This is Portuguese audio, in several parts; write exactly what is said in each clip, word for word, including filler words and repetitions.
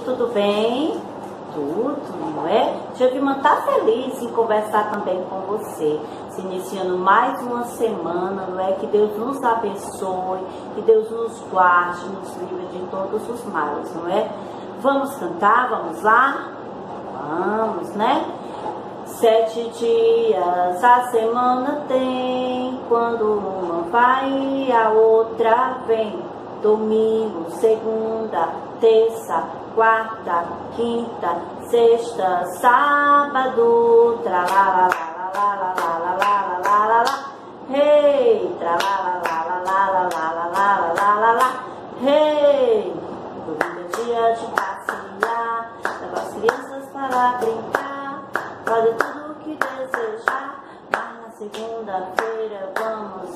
tudo bem? Tudo, não é? Tia Vilma tá feliz em conversar também com você, se iniciando mais uma semana, não é? Que Deus nos abençoe, que Deus nos guarde, nos livre de todos os males, não é? Vamos cantar, vamos lá? Vamos, né? Sete dias a semana tem, quando uma vai e a outra vem. Domingo, segunda, terça, quarta, quinta, sexta, sábado, tralalalalalalalalalala, hey, tralalalalalalalalalala, hey. Domingo é dia de passear, leva as crianças para brincar, fazer tudo o que desejar, mas na segunda-feira vamos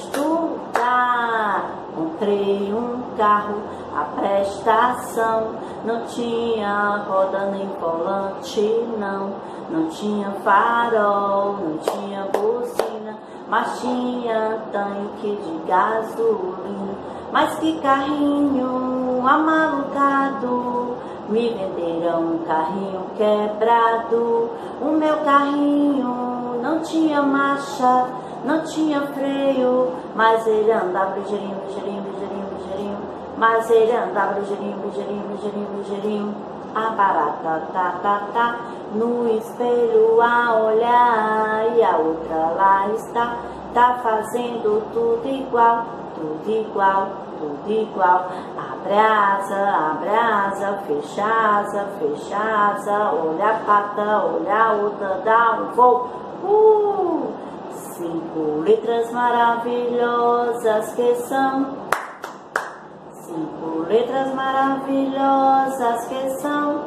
estudar. Comprei um carro, a prestação não tinha roda nem volante, não. Não tinha farol, não tinha buzina, mas tinha tanque de gasolina. Mas que carrinho amalugado, me venderam um carrinho quebrado. O meu carrinho não tinha marcha, não tinha freio, mas ele andava ligeirinho, ligeirinho, ligeirinho, ligeirinho. Mas ele andava ligeirinho, ligeirinho, ligeirinho, ligeirinho. A barata, tá, tá, tá, no espelho a olhar, e a outra lá está, tá fazendo tudo igual, tudo igual, tudo igual. Abre asa, abre asa, fecha asa, fecha asa, olha a pata, olha a outra, dá um voo. Uh! Cinco letras maravilhosas que são, cinco letras maravilhosas que são,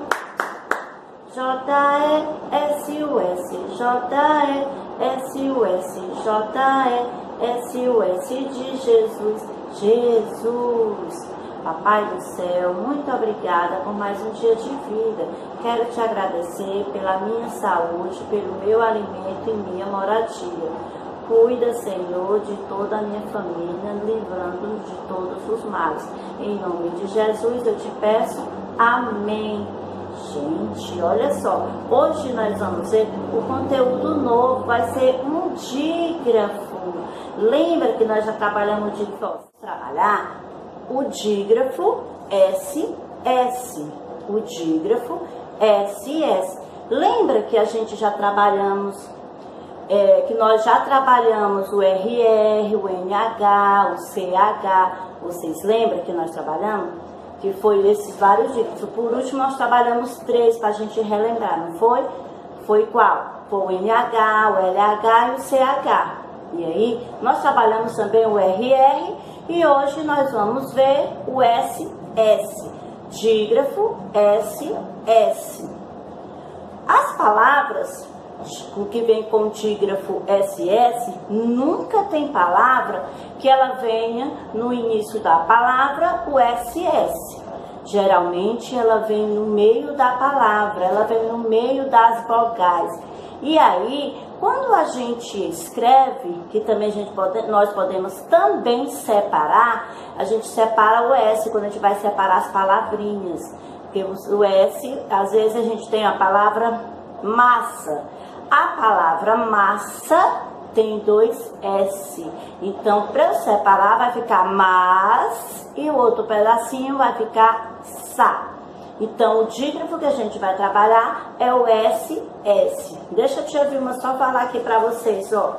J E S U S, J E S U S, J E S U S de Jesus, Jesus. Papai do céu, muito obrigada por mais um dia de vida. Quero te agradecer pela minha saúde, pelo meu alimento e minha moradia. Cuida, Senhor, de toda a minha família, livrando de todos os males. Em nome de Jesus eu te peço, amém. Gente, olha só, hoje nós vamos ver o conteúdo novo, vai ser um dígrafo. Lembra que nós já trabalhamos o dígrafo? Vamos trabalhar o dígrafo S S, o dígrafo S S. Lembra que a gente já trabalhamos, é, que nós já trabalhamos o R R, o N H, o C H. Vocês lembram que nós trabalhamos? Que foi esses vários dígrafos. Por último, nós trabalhamos três para a gente relembrar, não foi? Foi qual? Foi o N H, o L H e o C H. E aí, nós trabalhamos também o R R e hoje nós vamos ver o S S. Dígrafo S S. As palavras que vem com o dígrafo S S, nunca tem palavra que ela venha no início da palavra o S S. Geralmente ela vem no meio da palavra, ela vem no meio das vogais. E aí, quando a gente escreve, que também a gente pode, nós podemos também separar, a gente separa o S quando a gente vai separar as palavrinhas. Porque o S, às vezes a gente tem a palavra massa. A palavra massa tem dois S. Então, para eu separar, vai ficar mas e o outro pedacinho vai ficar sa. Então, o dígrafo que a gente vai trabalhar é o S S. Deixa a tia Vilma só falar aqui para vocês, ó.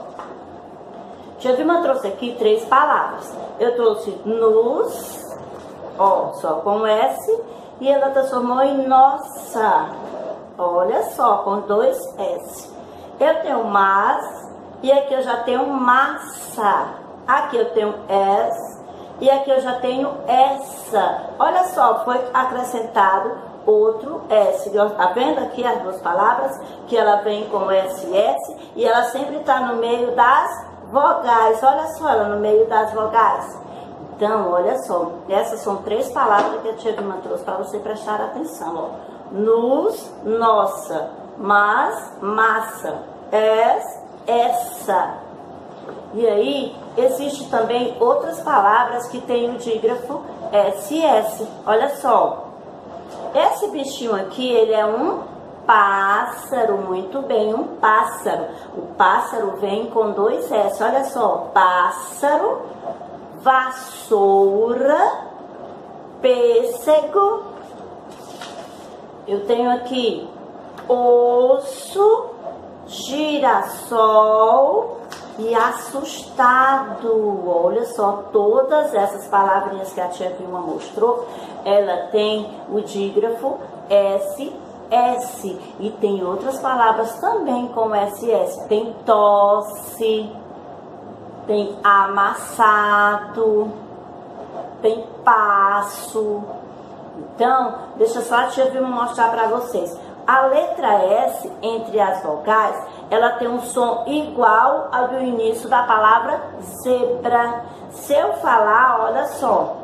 Tia Vilma trouxe aqui três palavras. Eu trouxe nos, ó, só com S, e ela transformou em nossa. Olha só, com dois S. Eu tenho mas, e aqui eu já tenho massa. Aqui eu tenho S, e aqui eu já tenho essa. Olha só, foi acrescentado outro S. Tá vendo aqui as duas palavras? Que ela vem com S S e ela sempre está no meio das vogais. Olha só, ela no meio das vogais. Então, olha só, essas são três palavras que a tia Vilma trouxe para você prestar atenção, ó. Nos, nossa, mas, massa, es, essa. E aí, existe também outras palavras que tem o dígrafo S S. Olha só, Esse bichinho aqui, ele é um pássaro, muito bem, um pássaro. O pássaro vem com dois S, olha só, pássaro, vassoura, pêssego. Eu tenho aqui osso, girassol e assustado. Olha só, todas essas palavrinhas que a tia Vilma mostrou, ela tem o dígrafo S, S. E tem outras palavras também com S, S. Tem tosse, tem amassado, tem passo. Então, deixa só a tia Vilma mostrar para vocês. A letra S, entre as vogais, ela tem um som igual ao do início da palavra zebra. Se eu falar, olha só,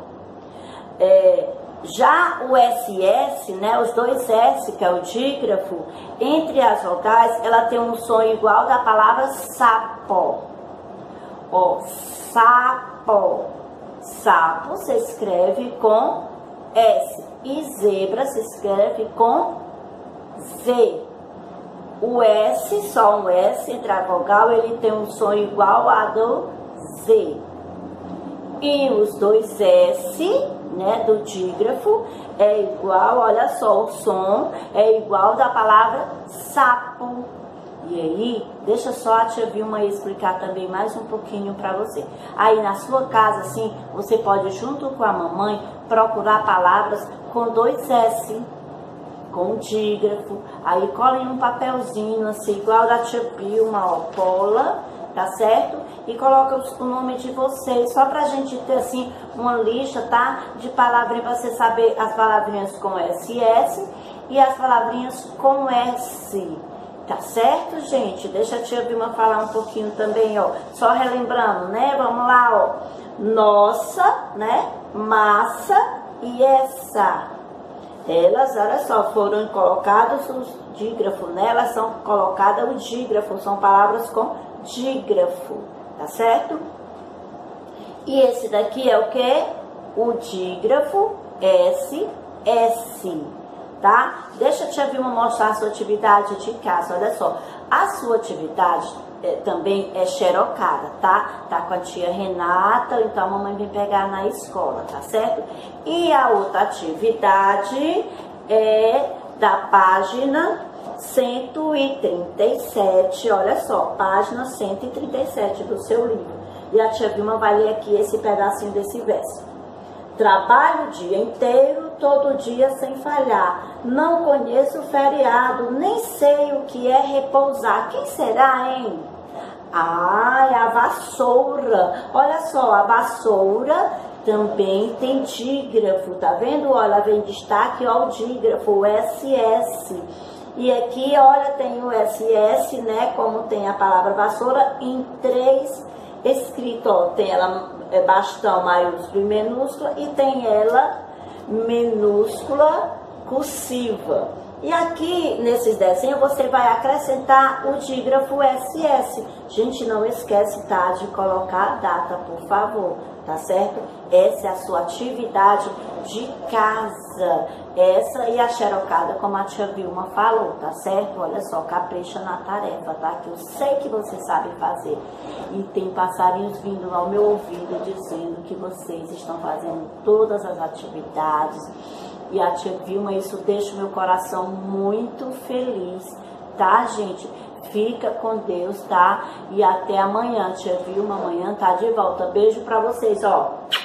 é, já o S S, né, os dois S, que é o dígrafo, entre as vogais, ela tem um som igual da palavra sapo. Ó, sapo. Sapo se escreve com S. E zebra se escreve com Z. O S, só um S entre a vogal, ele tem um som igual a do Z. E os dois S, né, do dígrafo, é igual, olha só, o som é igual da palavra sapo. E aí, deixa só a tia Vilma explicar também mais um pouquinho para você. Aí na sua casa, assim, você pode, junto com a mamãe, procurar palavras com dois S, com dígrafo. Aí cola em um papelzinho, assim, igual da tia Vilma, ó, cola, tá certo? E coloca o nome de vocês, só pra gente ter, assim, uma lista, tá? De palavrinhas, pra você saber as palavrinhas com S S e as palavrinhas com S. Tá certo, gente? Deixa a tia Vilma falar um pouquinho também, ó. Só relembrando, né? Vamos lá, ó. Nossa, né? Massa e essa. Elas, olha só, foram colocados os dígrafos, né? Elas são colocadas o dígrafo, são palavras com dígrafo, tá certo? E esse daqui é o que? O dígrafo S, S. Tá? Deixa a tia Vilma mostrar a sua atividade de casa, olha só. A sua atividade é, também é xerocada, tá? Tá com a tia Renata, então a mamãe vem pegar na escola, tá certo? E a outra atividade é da página cento e trinta e sete, olha só, página cento e trinta e sete do seu livro. E a tia Vilma vai ler aqui esse pedacinho desse verso. Trabalho o dia inteiro, todo dia sem falhar. Não conheço o feriado, nem sei o que é repousar. Quem será, hein? Ai, a vassoura. Olha só, a vassoura também tem dígrafo, tá vendo? Olha, vem destaque, ó, o dígrafo, o S S. E aqui, olha, tem o S S, né? Como tem a palavra vassoura em três escrito, ó, tem ela é bastão maiúsculo e minúscula e tem ela minúscula cursiva. E aqui nesses desenhos você vai acrescentar o dígrafo S S. Gente, não esquece, tá, de colocar a data, por favor, tá certo? Essa é a sua atividade de casa. Essa e a xerocada, como a tia Vilma falou, tá certo? Olha só, capricha na tarefa, tá? Que eu sei que você sabe fazer. E tem passarinhos vindo ao meu ouvido dizendo que vocês estão fazendo todas as atividades. E a tia Vilma, isso deixa o meu coração muito feliz, tá, gente? Fica com Deus, tá? E até amanhã, tia Vilma, amanhã tá de volta. Beijo pra vocês, ó.